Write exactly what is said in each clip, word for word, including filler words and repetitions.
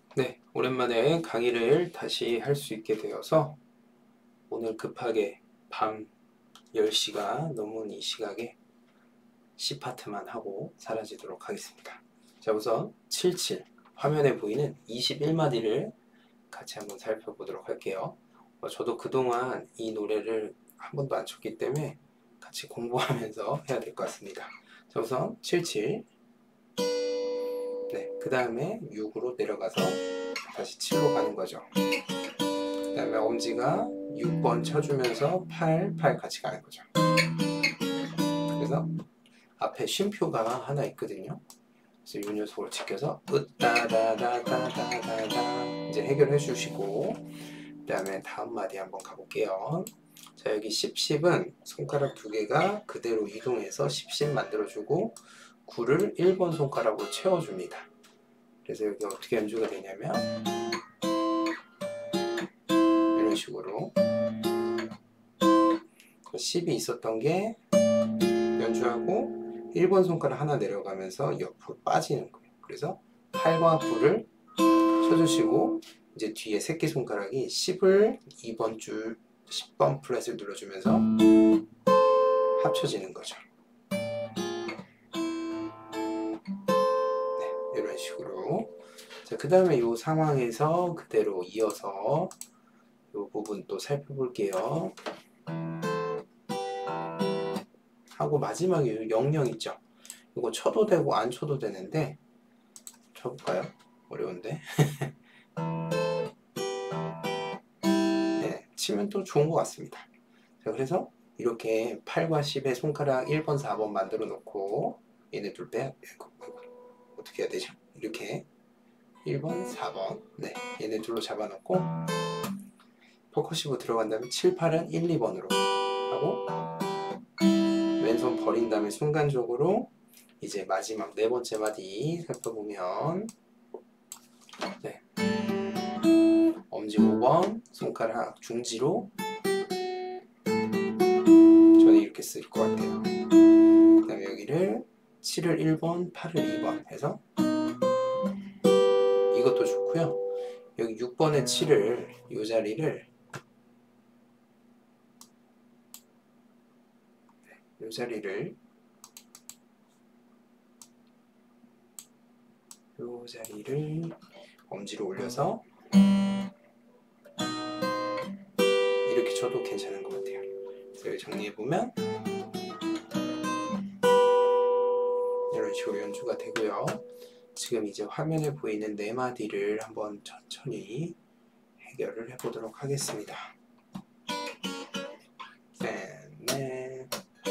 네, 오랜만에 강의를 다시 할 수 있게 되어서 오늘 급하게 밤 열 시가 넘은 이 시각에 C 파트만 하고 사라지도록 하겠습니다. 자, 우선 칠칠 화면에 보이는 이십일 마디를 같이 한번 살펴보도록 할게요. 어, 저도 그동안 이 노래를 한 번도 안 쳤기 때문에 같이 공부하면서 해야 될 것 같습니다. 자, 우선 칠칠, 네, 그 다음에 육으로 내려가서 다시 칠로 가는 거죠. 그 다음에 엄지가 육 번 쳐주면서 팔, 팔 같이 가는 거죠. 그래서 앞에 쉼표가 하나 있거든요. 그래서 이 녀석을 지켜서 으따다다다다다다 이제 해결해 주시고, 그 다음에 다음 마디 한번 가볼게요. 자, 여기 십, 십은 손가락 두 개가 그대로 이동해서 십, 십 만들어주고 구를 일 번 손가락으로 채워줍니다. 그래서 여기 어떻게 연주가 되냐면 이런 식으로 십이 있었던 게 연주하고 일 번 손가락 하나 내려가면서 옆으로 빠지는 거예요. 그래서 팔과 구를 쳐주시고 이제 뒤에 새끼손가락이 십을 이 번 줄 십 번 플랫을 눌러주면서 합쳐지는 거죠. 네, 이런 식으로. 자, 그 다음에 이 상황에서 그대로 이어서 이 부분 또 살펴볼게요. 하고 마지막에 영영 있죠. 이거 쳐도 되고 안 쳐도 되는데 쳐볼까요? 어려운데. 네, 치면 또 좋은 것 같습니다. 자, 그래서 이렇게 팔과 십의 손가락 일 번, 사 번 만들어 놓고 얘네 둘 빼, 어떻게 해야 되죠? 이렇게 일 번, 사 번, 네, 얘네 둘로 잡아 놓고 퍼커시브 들어간 다음에 칠, 팔은 일, 이 번으로 하고 왼손 버린 다음에 순간적으로 이제 마지막 네 번째 마디 살펴보면, 네, 엄지 오 번, 손가락 중지로 저는 이렇게 쓸 것 같아요. 그 다음에 여기를 칠을 일 번, 팔을 이 번 해서 이것도 좋고요. 여기 육 번에 칠을 이 자리를 이 자리를 이 자리를 엄지로 올려서 이렇게 쳐도 괜찮은 것 같아요. 그래서 여기 정리해보면 이런 식으로 연주가 되고요. 지금 이제 화면에 보이는 네 마디를 한번 천천히 해결을 해보도록 하겠습니다. 셋, 넷.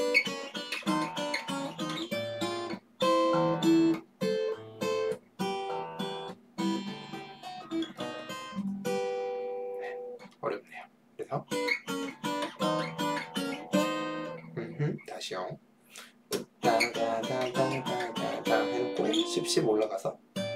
어렵네요. 그래서 음흠, 다시요. 다다다다다다다 해놓고 십, 십 올라가서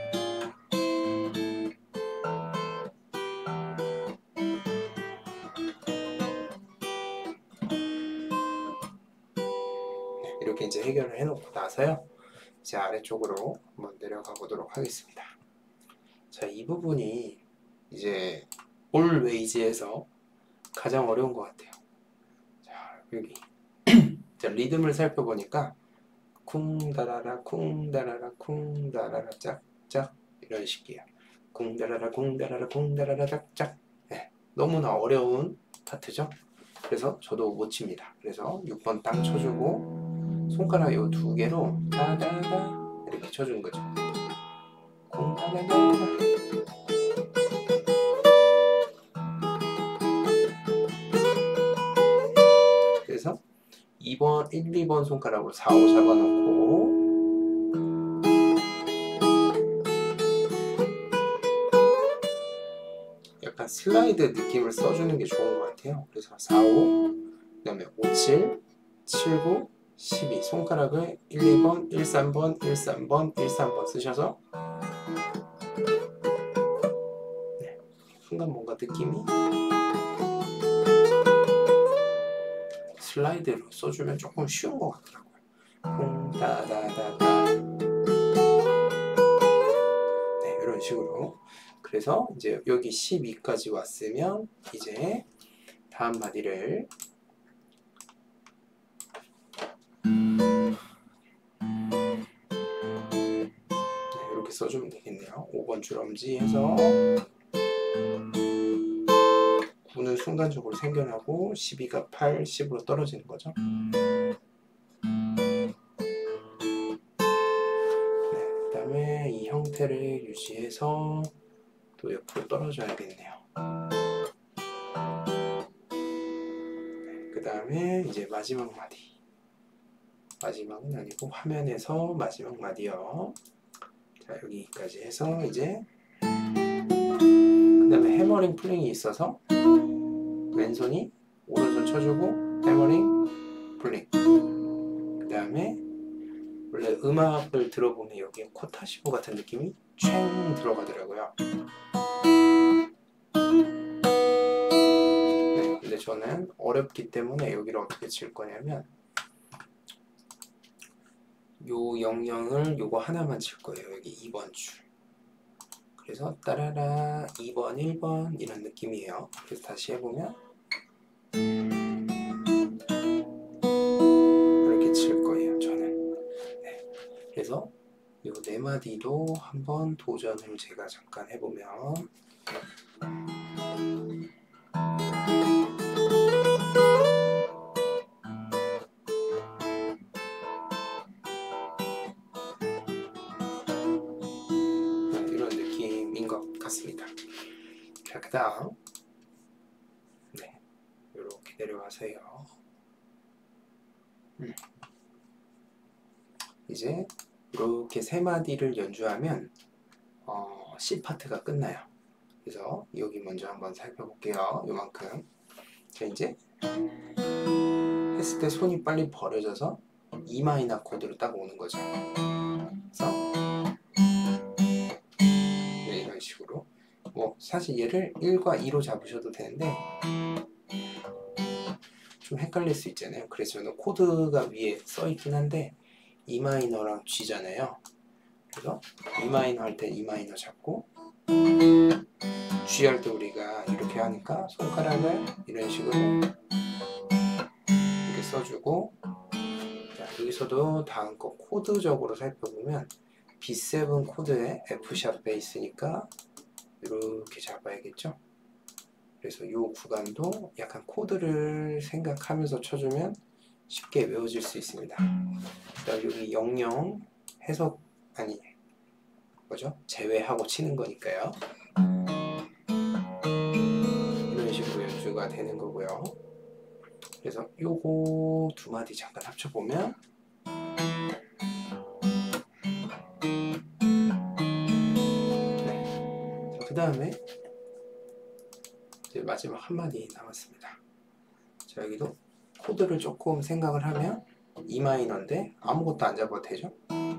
이렇게 이제 해결을 해놓고 나서요. 이제 아래쪽으로 한번 내려가 보도록 하겠습니다. 자, 이 부분이 이제 올웨이즈에서 가장 어려운 것 같아요. 자, 여기 자, 리듬을 살펴보니까 쿵다라라 쿵다라라 쿵다라라 짝짝 이런 식이에요. 쿵다라라 쿵다라라 쿵다라라 짝짝. 네, 너무나 어려운 파트죠. 그래서 저도 못 칩니다. 그래서 육 번 딱 쳐주고 손가락 이 두 개로 다다다 이렇게 쳐주는 거죠. 쿵다라라. 그래서 이 번, 일, 이 번 손가락으로 사, 오 잡아놓고 약간 슬라이드 느낌을 써주는 게 좋은 것 같아요. 그래서 사, 오, 그 다음에 오, 칠, 칠, 구, 십이 손가락을 일, 이 번, 일, 삼 번, 일, 삼 번, 일, 삼 번 쓰셔서 네, 순간 뭔가 느낌이 슬라이드로 써주면 조금 쉬운 것 같더라고요. 쿵다다다다. 네, 이런 식으로. 그래서 이제 여기 십이까지 왔으면 이제 다음 마디를 네, 이렇게 써주면 되겠네요. 오 번 줄엄지 해서 구는 순간적으로 생겨나고 십이가 팔, 십으로 떨어지는 거죠. 네, 그 다음에 이 형태를 유지해서 또 옆으로 떨어져야겠네요. 네, 그 다음에 이제 마지막 마디. 마지막은 아니고 화면에서 마지막 마디요. 자, 여기까지 해서 이제 그 다음에 해머링 플링이 있어서 왼손이 오른손 쳐주고 해머링 플링. 그 다음에 원래 음악을 들어보면 여기에 코타시보 같은 느낌이 촤 들어가더라고요. 네, 근데 저는 어렵기 때문에 여기를 어떻게 칠 거냐면 요 영영을 요거 하나만 칠 거예요. 여기 이 번 줄. 그래서 따라라 이 번, 일 번 이런 느낌이에요. 그래서 다시 해보면 이렇게 칠 거예요. 저는. 네. 그래서 요 네 마디도 한번 도전을 제가 잠깐 해보면 이런 느낌인 것 같습니다. 자, 그 다음 네, 이렇게 내려가세요. 음. 이제 이렇게 세 마디를 연주하면 어, C 파트가 끝나요. 그래서 여기 먼저 한번 살펴볼게요. 요만큼. 자, 이제 했을 때 손이 빨리 버려져서 E 마이너 코드로 딱 오는 거죠. 그래서 네, 이런 식으로 뭐 사실 얘를 일과 이로 잡으셔도 되는데 좀 헷갈릴 수 있잖아요. 그래서 저는 코드가 위에 써 있긴 한데 E 마이너랑 G잖아요. 그래서 E 마이너 할 때 E 마이너 잡고 G 할 때 우리가 이렇게 하니까 손가락을 이런 식으로 이렇게 써주고, 자, 여기서도 다음 거 코드적으로 살펴보면 비 세븐 코드에 F 샵 베이스니까 이렇게 잡아야겠죠. 그래서 이 구간도 약간 코드를 생각하면서 쳐주면 쉽게 외워질 수 있습니다. 그다음 여기 영영 해석 아니 뭐죠? 제외하고 치는 거니까요. 이런 식으로 연주가 되는 거고요. 그래서 요거 두 마디 잠깐 합쳐보면 네. 그 다음에 이제 마지막 한 마디 남았습니다. 자, 여기도 코드를 조금 생각을 하면 E 마이너인데 아무것도 안 잡아도 되죠?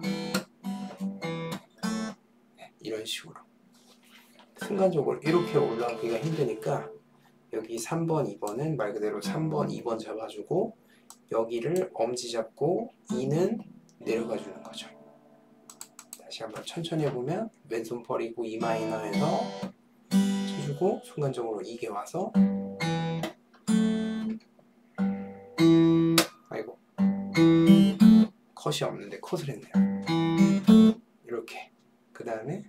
네, 이런 식으로 순간적으로 이렇게 올라가기가 힘드니까 여기 삼 번, 이 번은 말 그대로 삼 번, 이 번 잡아주고 여기를 엄지 잡고 E는 내려가 주는 거죠. 다시 한번 천천히 해보면 왼손 버리고 E 마이너에서 쳐주고 순간적으로 이게 와서 아이고 컷이 없는데 컷을 했네요. 이렇게 그 다음에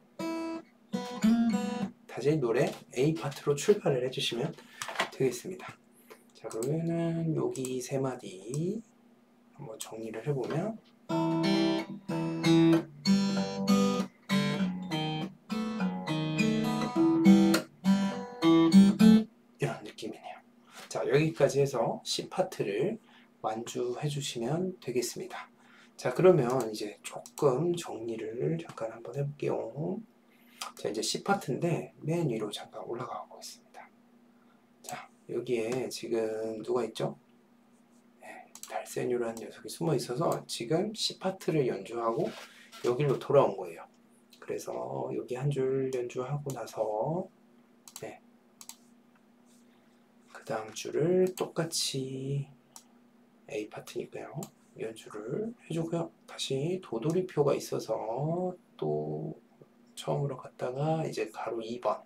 다시 노래 A 파트로 출발을 해주시면 되겠습니다. 자, 그러면은 여기 세 마디 한번 정리를 해보면 이런 느낌이네요. 자, 여기까지 해서 C 파트를 완주해 주시면 되겠습니다. 자, 그러면 이제 조금 정리를 잠깐 한번 해볼게요. 자, 이제 C 파트인데 맨 위로 잠깐 올라가 보겠습니다. 자, 여기에 지금 누가 있죠? 네, 달세뉴라는 녀석이 숨어 있어서 지금 C 파트를 연주하고 여기로 돌아온 거예요. 그래서 여기 한 줄 연주하고 나서 네, 그 다음 줄을 똑같이 A 파트니까요. 연주를 해주고요. 다시 도돌이표가 있어서 또 처음으로 갔다가 이제 가로 이 번.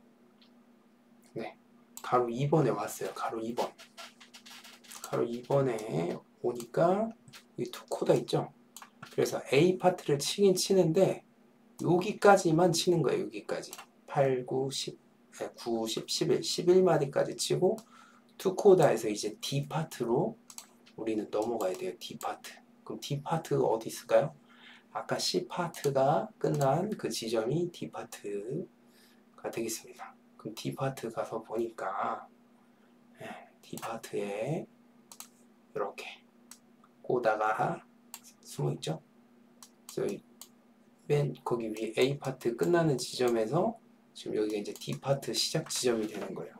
네, 가로 이 번에 왔어요. 가로 이 번. 가로 이 번에 오니까 이 투 코다 있죠? 그래서 A 파트를 치긴 치는데 여기까지만 치는 거예요. 여기까지. 팔, 구, 십, 구, 십, 십일, 십일 마디까지 치고 투 코다에서 이제 D 파트로 우리는 넘어가야 돼요. D 파트. 그럼 D 파트가 어디 있을까요? 아까 C 파트가 끝난 그 지점이 D 파트가 되겠습니다. 그럼 D 파트 가서 보니까 D 파트에 이렇게 꼬다가 숨어 있죠. 그래서 맨 거기 위에 A 파트 끝나는 지점에서 지금 여기가 이제 D 파트 시작 지점이 되는 거예요.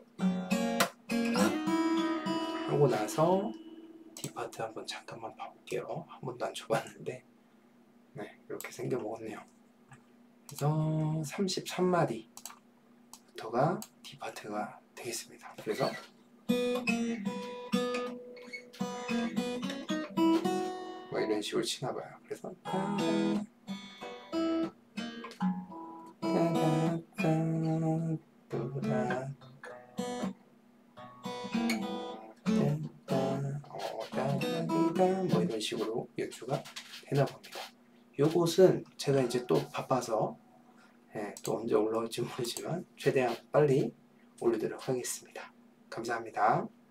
하고 나서 D 파트 한번 잠깐만 봐볼게요. 한 번도 안 쳐봤는데 네, 이렇게 생겨 먹었네요. 그래서 삼십삼 마디부터가 D 파트가 되겠습니다. 그래서 뭐 이런 식으로 치나봐요. 그래서 뭐 이런 식으로 연주가 되나 봅니다. 요것은 제가 이제 또 바빠서 예, 또 언제 올라올지 모르지만 최대한 빨리 올리도록 하겠습니다. 감사합니다.